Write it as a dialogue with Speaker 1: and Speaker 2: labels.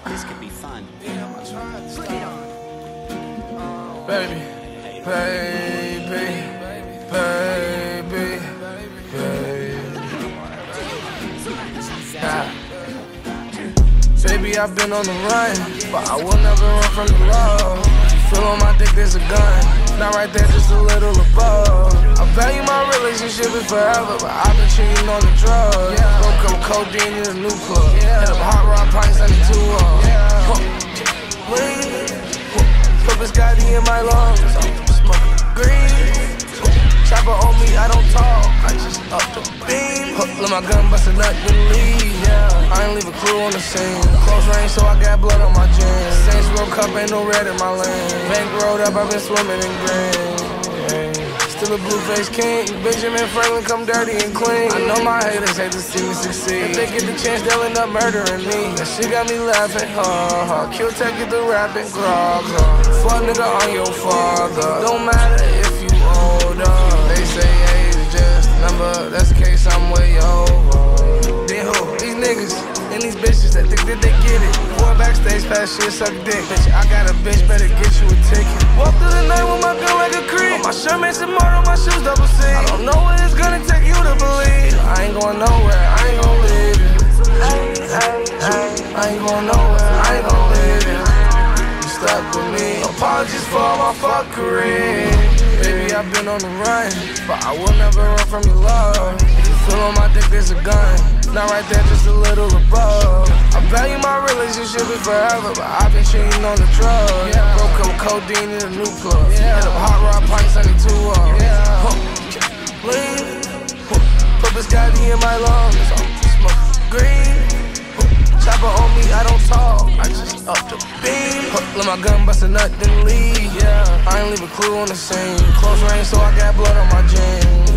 Speaker 1: This could be fun.
Speaker 2: Put it on.
Speaker 3: Baby, baby, baby, baby. Baby, I've been on the run, but I will never run from the love. Feel on my dick, there's a gun. Not right there, just a little above. I value my relationship is forever, but I've been cheating on the drugs. Broke up codeine in a new club. Hit up hot rod pints, I need two lean. Put Biscotti in my lungs. Smoking green. Chopper on me, I don't talk. I just up the beam. Let my gun bust a nut, then leave. I ain't leave a clue on the scene. Close range, so I got blood on my jeans. Saints Row Cup, ain't no red in my lane. Bank rolled up, I've been swimming in green. Still a blue-faced king. Benjamin Franklin, come dirty and clean. I know my haters hate to see me succeed. If they get the chance, they'll end up murdering me. That shit got me laughing, Kill Tech, get the rapping, grog, Fuck nigga on your father. Don't matter if you older. They say age is just a number. That's the case, I'm way over. Then who? These niggas and these bitches that think that they get it. Boy, backstage, fast shit, suck dick. Bitch, I got a bitch, better get you a ticket. Walk through the night with my gun like a creep. My shirt makes it more on my shoes, double C. I don't know what it's gonna take you to believe. I ain't going nowhere, I ain't gon' leave it. I ain't going nowhere, I ain't gon' leave it. You stuck with me. Apologies for all my fuckery. Baby, I've been on the run, but I will never run from your love. If you feel on my dick, there's a gun. Not right there, just a little above. I value my relationship is forever, but I've been cheating on the drugs. Broke up codeine in a new club. Hit up hot rod pints, I need two lean. Put Biscotti in my lungs. Smoking green. Chopper on me, I don't talk. I just up the beam. Let my gun bust a nut, then leave. I ain't leave a clue on the scene. Close range, so I got blood on my jeans.